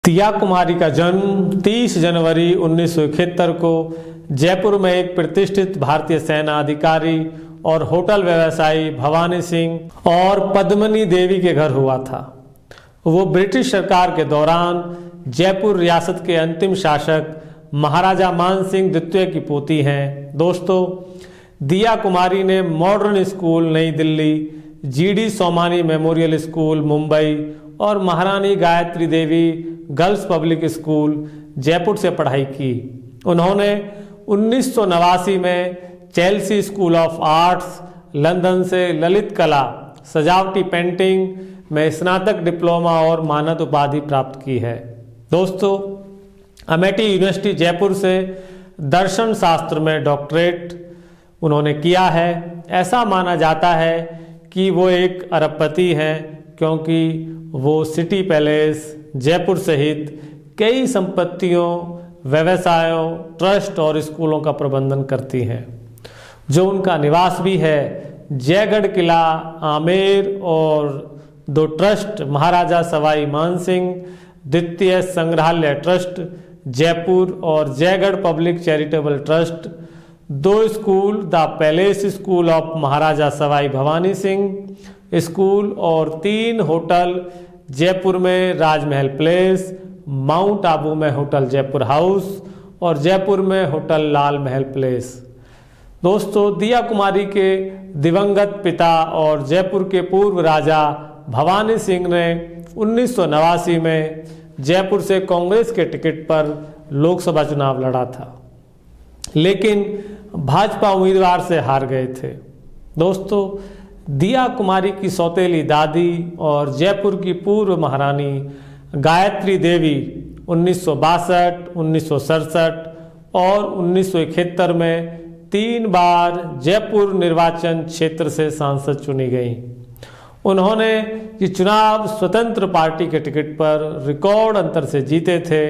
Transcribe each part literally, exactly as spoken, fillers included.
दिया कुमारी का जन्म तीस जनवरी उन्नीस सौ इकहत्तर को जयपुर में एक प्रतिष्ठित भारतीय सेना अधिकारी और होटल व्यवसायी भवानी सिंह और पद्मिनी देवी के घर हुआ था। वो ब्रिटिश सरकार के दौरान जयपुर रियासत के अंतिम शासक महाराजा मान सिंह द्वितीय की पोती हैं। दोस्तों, दिया कुमारी ने मॉडर्न स्कूल नई Delhi, GD Somani memorial school Mumbai और Maharani Gayatri Devi girls public school Jaipur से पढ़ाई की। उन्होंने उन्नीस सौ नवासी में Chelsea school of arts London से ललित कला सजावटी पेंटिंग में स्नातक डिप्लोमा और मानद उपाधि प्राप्त की है। दोस्तों, अमेठी यूनिवर्सिटी जयपुर से दर्शन शास्त्र में डॉक्टरेट उन्होंने किया है। ऐसा माना जाता है कि वो एक अरबपति हैं, क्योंकि वो सिटी पैलेस जयपुर सहित कई संपत्तियों, व्यवसायों, ट्रस्ट और स्कूलों का प्रबंधन करती हैं। जो उनका निवास भी है, जयगढ़ किला, आमेर और दो ट्रस्ट महाराजा सवाई मानसिंह द्वितीय संग्रहालय ट्रस्ट जयपुर और जयगढ़ पब्लिक चैरिटेबल ट्रस्ट, दो school, the palace school of Maharaja Sawai Bhawani Singh school और तीन होटल, जयपुर में राजमहल प्लेस, माउंट आबू में होटल जयपुर हाउस और जयपुर में होटल लाल महल प्लेस। दोस्तों, दिया कुमारी के दिवंगत पिता और जयपुर के पूर्व राजा भवानी सिंह ने उन्नीस सौ नवासी में जयपुर से कांग्रेस के टिकट पर लोकसभा चुनाव लड़ा था, लेकिन भाजपा उम्मीदवार से हार गए थे। दोस्तों, दिया कुमारी की सौतेली दादी और जयपुर की पूर्व महारानी गायत्री देवी उन्नीस सौ बासठ, उन्नीस सौ सड़सठ और उन्नीस सौ इकहत्तर में तीन बार जयपुर निर्वाचन क्षेत्र से सांसद चुनी गईं। उन्होंने ये चुनाव स्वतंत्र पार्टी के टिकट पर रिकॉर्ड अंतर से जीते थे।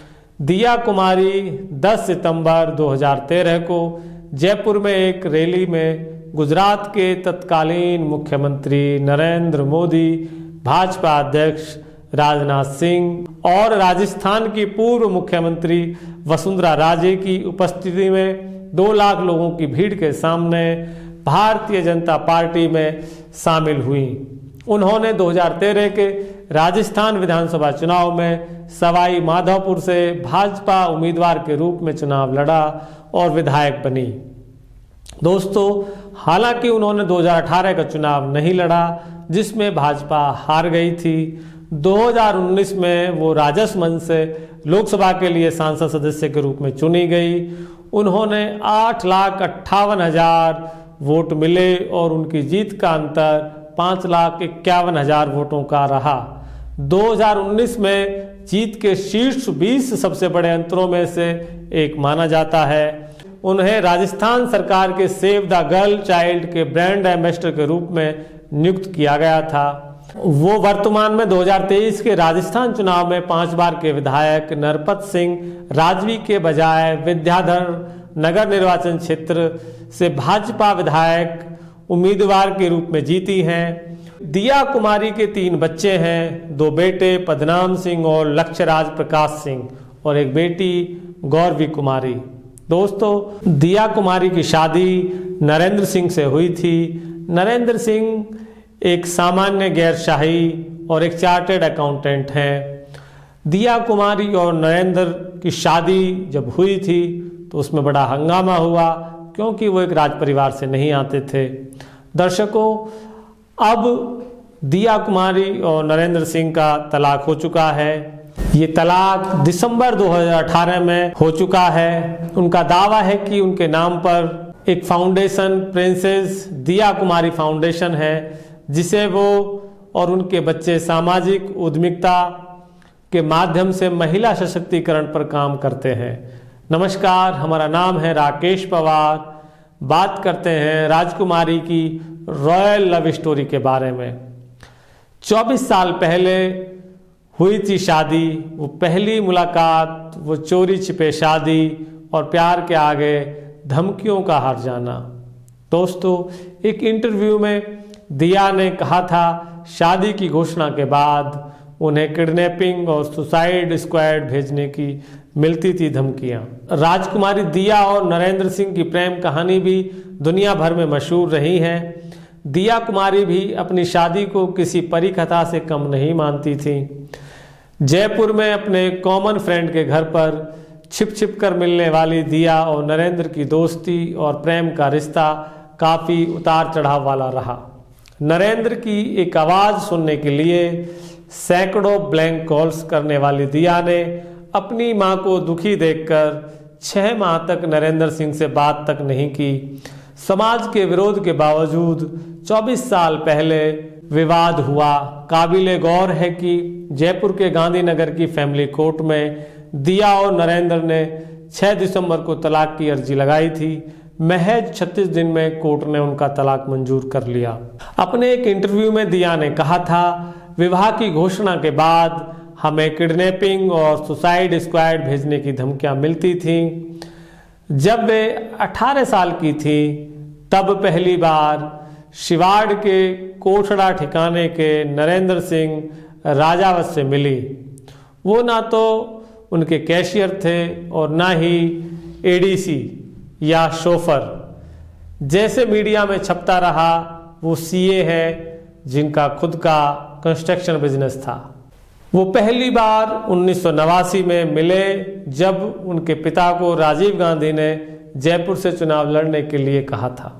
दिया कुमारी दस सितंबर दो हज़ार तेरह को जयपुर में एक रैली में गुजरात के तत्कालीन मुख्यमंत्री नरेंद्र मोदी, भाजपा अध्यक्ष राजनाथ सिंह और राजस्थान की पूर्व मुख्यमंत्री वसुंधरा राजे की उपस्थिति में दो लाख लोगों की भीड़ के सामने भारतीय जनता पार्टी में शामिल हुई। उन्होंने दो हज़ार तेरह के राजस्थान विधानसभा चुनाव में सवाई माधोपुर से भाजपा उम्मीदवार के रूप में चुनाव लड़ा और विधायक बनी। दोस्तों, हालांकि उन्होंने दो हज़ार अठारह का चुनाव नहीं लड़ा, जिसमें भाजपा हार गई थी। दो हज़ार उन्नीस में वो राजस मंच से लोकसभा के लिए सांसद सदस्य के रूप में चुनी गई। उन्होंने आठ लाख अट्ठावन हजार वोट मिले और उनकी जीत का अंतर पाँच लाख इक्यावन हजार वोटों का रहा। दो हज़ार उन्नीस में जीत के शीर्ष बीस सबसे बड़े अंतरों में से एक माना जाता है। उन्हें राजस्थान सरकार के सेव द गर्ल चाइल्ड के ब्रांड एम्बेसडर के रूप में नियुक्त किया गया था। वो वर्तमान में दो हज़ार तेईस के राजस्थान चुनाव में पांच बार के विधायक नरपत सिंह राजवी के बजाय विद्याधर नगर निर्वाचन क्षेत्र से भाजपा विधायक उम्मीदवार के रूप में जीती हैं। दिया कुमारी के तीन बच्चे हैं, दो बेटे पदनाम सिंह और लक्ष्यराज प्रकाश सिंह और एक बेटी गौरवी कुमारी। दोस्तों, दिया कुमारी की शादी नरेंद्र सिंह से हुई थी। नरेंद्र सिंह एक सामान्य गैर शाही और एक चार्टर्ड अकाउंटेंट हैं। दिया कुमारी और नरेंद्र की शादी जब हुई थी तो उसमें बड़ा हंगामा हुआ, क्योंकि वो एक राज परिवार से नहीं आते थे। दर्शकों, अब दिया कुमारी और नरेंद्र सिंह का तलाक हो चुका है। ये तलाक दिसंबर दो हज़ार अठारह में हो चुका है। उनका दावा है कि उनके नाम पर एक फाउंडेशन, प्रिंसेस दिया कुमारी फाउंडेशन है, जिसे वो और उनके बच्चे सामाजिक उद्यमिता के माध्यम से महिला सशक्तिकरण पर काम करते हैं। नमस्कार, हमारा नाम है राकेश पवार। बात करते हैं राजकुमारी की रॉयल लव स्टोरी के बारे में। चौबीस साल पहले हुई थी शादी, वो पहली मुलाकात, वो चोरी छिपे शादी और प्यार के आगे धमकियों का हार जाना। दोस्तों, एक इंटरव्यू में दिया ने कहा था, शादी की घोषणा के बाद उन्हें किडनैपिंग और सुसाइड स्क्वाड भेजने की मिलती थी धमकियां। राजकुमारी दिया और नरेंद्र सिंह की प्रेम कहानी भी दुनिया भर में मशहूर रही है। दिया कुमारी भी अपनी शादी को किसी परी कथा से कम नहीं मानती थी। जयपुर में अपने कॉमन फ्रेंड के घर पर छिप छिप कर मिलने वाली दिया और नरेंद्र की दोस्ती और प्रेम का रिश्ता काफ़ी उतार चढ़ाव वाला रहा। नरेंद्र की एक आवाज़ सुनने के लिए सैकड़ों ब्लैंक कॉल्स करने वाली दिया ने अपनी मां को दुखी देखकर छह माह तक नरेंद्र सिंह से बात तक नहीं की। समाज के विरोध के बावजूद चौबीस साल पहले विवाद हुआ। काबिले गौर है कि जयपुर के गांधीनगर की फैमिली कोर्ट में दिया और नरेंद्र ने छह दिसंबर को तलाक की अर्जी लगाई थी। महज छत्तीस दिन में कोर्ट ने उनका तलाक मंजूर कर लिया। अपने एक इंटरव्यू में दिया ने कहा था, विवाह की घोषणा के बाद हमें किडनैपिंग और सुसाइड स्क्वाड भेजने की धमकियां मिलती थीं। जब वे अठारह साल की थी तब पहली बार शिवाड़ के कोठड़ा ठिकाने के नरेंद्र सिंह राजावत से मिली। वो ना तो उनके कैशियर थे और ना ही एडीसी या शोफर जैसे मीडिया में छपता रहा। वो सीए है जिनका खुद का कंस्ट्रक्शन बिजनेस था। वो पहली बार उन्नीस सौ नवासी में मिले जब उनके पिता को राजीव गांधी ने जयपुर से चुनाव लड़ने के लिए कहा था।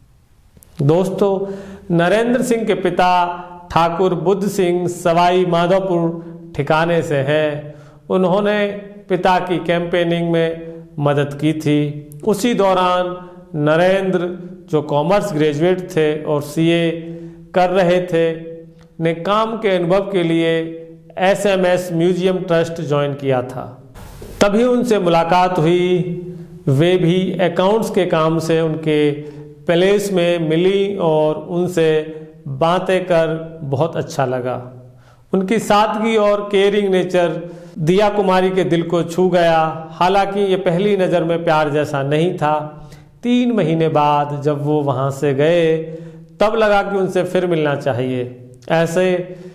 दोस्तों, नरेंद्र सिंह के पिता ठाकुर बुद्ध सिंह सवाई माधोपुर ठिकाने से हैं। उन्होंने पिता की कैंपेनिंग में मदद की थी। उसी दौरान नरेंद्र, जो कॉमर्स ग्रेजुएट थे और सीए कर रहे थे, ने काम के अनुभव के लिए एसएमएस म्यूजियम ट्रस्ट ज्वाइन किया था। तभी उनसे मुलाकात हुई। वे भी अकाउंट्स के काम से उनके पैलेस में मिली और उनसे बातें कर बहुत अच्छा लगा। उनकी सादगी और केयरिंग नेचर दिया कुमारी के दिल को छू गया। हालांकि ये पहली नज़र में प्यार जैसा नहीं था। तीन महीने बाद जब वो वहाँ से गए तब लगा कि उनसे फिर मिलना चाहिए। ऐसे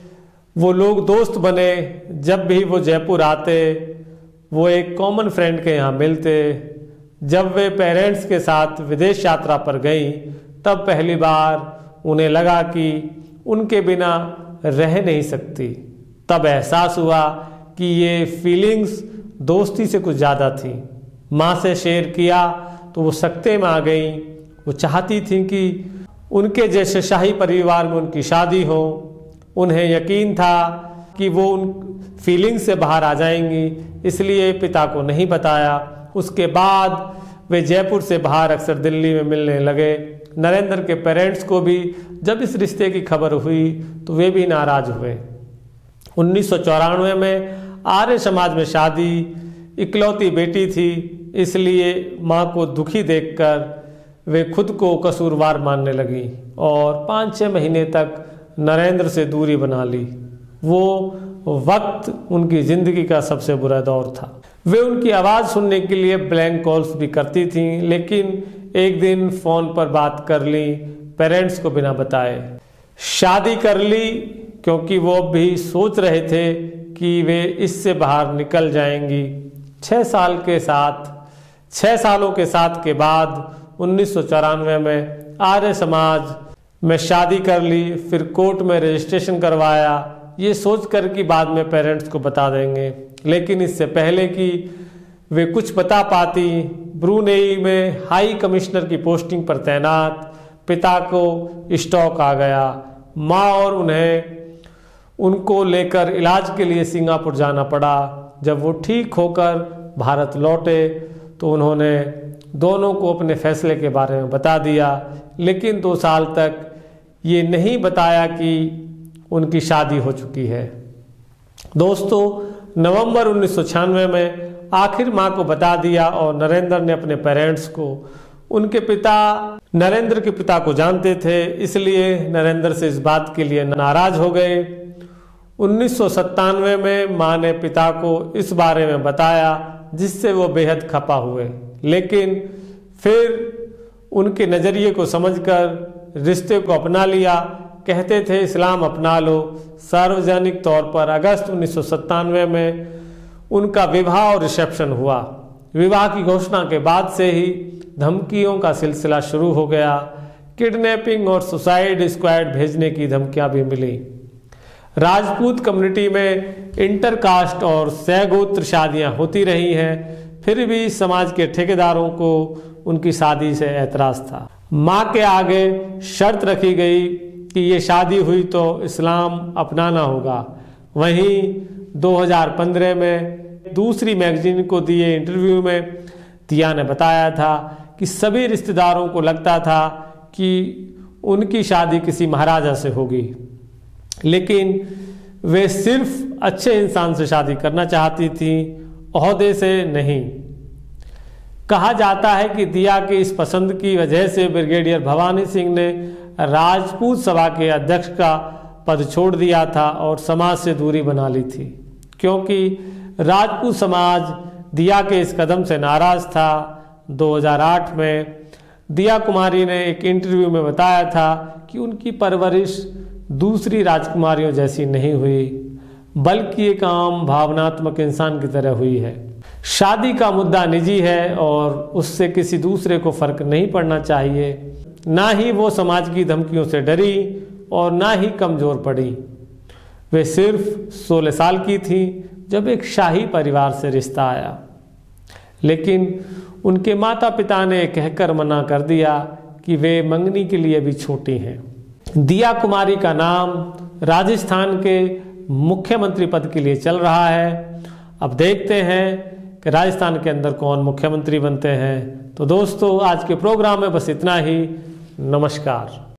वो लोग दोस्त बने। जब भी वो जयपुर आते वो एक कॉमन फ्रेंड के यहाँ मिलते। जब वे पेरेंट्स के साथ विदेश यात्रा पर गई तब पहली बार उन्हें लगा कि उनके बिना रह नहीं सकती। तब एहसास हुआ कि ये फीलिंग्स दोस्ती से कुछ ज़्यादा थी। माँ से शेयर किया तो वो सकते में आ गई। वो चाहती थी कि उनके जैसे शाही परिवार में उनकी शादी हो। उन्हें यकीन था कि वो उन फीलिंग्स से बाहर आ जाएंगी, इसलिए पिता को नहीं बताया। उसके बाद वे जयपुर से बाहर अक्सर दिल्ली में मिलने लगे। नरेंद्र के पेरेंट्स को भी जब इस रिश्ते की खबर हुई तो वे भी नाराज हुए। उन्नीस सौ चौरानवे में आर्य समाज में शादी, इकलौती बेटी थी, इसलिए माँ को दुखी देखकर वे खुद को कसूरवार मानने लगी और पाँच छः महीने तक नरेंद्र से दूरी बना ली। वो वक्त उनकी ज़िंदगी का सबसे बुरा दौर था। वे उनकी आवाज़ सुनने के लिए ब्लैंक कॉल्स भी करती थीं, लेकिन एक दिन फ़ोन पर बात कर ली पेरेंट्स को बिना बताए। शादी कर ली क्योंकि वो भी सोच रहे थे कि वे इससे बाहर निकल जाएंगी। छः साल के साथ छः सालों के साथ के बाद उन्नीस सौ चौरानवे में आर्य समाज में शादी कर ली। फिर कोर्ट में रजिस्ट्रेशन करवाया, ये सोचकर कि बाद में पेरेंट्स को बता देंगे। लेकिन इससे पहले कि वे कुछ बता पाती, ब्रूनेई में हाई कमिश्नर की पोस्टिंग पर तैनात पिता को स्ट्रोक आ गया। माँ और उन्हें उनको लेकर इलाज के लिए सिंगापुर जाना पड़ा। जब वो ठीक होकर भारत लौटे तो उन्होंने दोनों को अपने फैसले के बारे में बता दिया, लेकिन दो साल तक ये नहीं बताया कि उनकी शादी हो चुकी है। दोस्तों, नवंबर उन्नीस सौ छियानवे में आखिर माँ को बता दिया और नरेंद्र ने अपने पेरेंट्स को, उनके पिता नरेंद्र के पिता को जानते थे, इसलिए नरेंद्र से इस बात के लिए नाराज हो गए। उन्नीस सौ सत्तानवे में माँ ने पिता को इस बारे में बताया, जिससे वो बेहद खपा हुए, लेकिन फिर उनके नज़रिए को समझकर रिश्ते को अपना लिया। कहते थे इस्लाम अपना लो। सार्वजनिक तौर पर अगस्त उन्नीस सौ सत्तानवे में उनका विवाह और रिसेप्शन हुआ। विवाह की घोषणा के बाद से ही धमकियों का सिलसिला शुरू हो गया। किडनैपिंग और सुसाइड स्क्वाड भेजने की धमकियां भी मिली। राजपूत कम्युनिटी में इंटरकास्ट और सहगोत्र शादियां होती रही हैं, फिर भी समाज के ठेकेदारों को उनकी शादी से ऐतराज था। मां के आगे शर्त रखी गई कि ये शादी हुई तो इस्लाम अपनाना होगा। वहीं दो हज़ार पंद्रह में दूसरी मैगजीन को दिए इंटरव्यू में दिया ने बताया था कि सभी रिश्तेदारों को लगता था कि उनकी शादी किसी महाराजा से होगी, लेकिन वे सिर्फ अच्छे इंसान से शादी करना चाहती थी, ओहदे से नहीं। कहा जाता है कि दिया की इस पसंद की वजह से ब्रिगेडियर भवानी सिंह ने राजपूत सभा के अध्यक्ष का पद छोड़ दिया था और समाज से दूरी बना ली थी, क्योंकि राजपूत समाज दिया के इस कदम से नाराज था। दो हज़ार आठ में दिया कुमारी ने एक इंटरव्यू में बताया था कि उनकी परवरिश दूसरी राजकुमारियों जैसी नहीं हुई, बल्कि एक आम भावनात्मक इंसान की तरह हुई है। शादी का मुद्दा निजी है और उससे किसी दूसरे को फर्क नहीं पड़ना चाहिए। ना ही वो समाज की धमकियों से डरी और ना ही कमजोर पड़ी। वे सिर्फ सोलह साल की थी जब एक शाही परिवार से रिश्ता आया, लेकिन उनके माता पिता ने कहकर मना कर दिया कि वे मंगनी के लिए भी छोटी हैं। दिया कुमारी का नाम राजस्थान के मुख्यमंत्री पद के लिए चल रहा है। अब देखते हैं कि राजस्थान के अंदर कौन मुख्यमंत्री बनते हैं। तो दोस्तों, आज के प्रोग्राम में बस इतना ही। नमस्कार।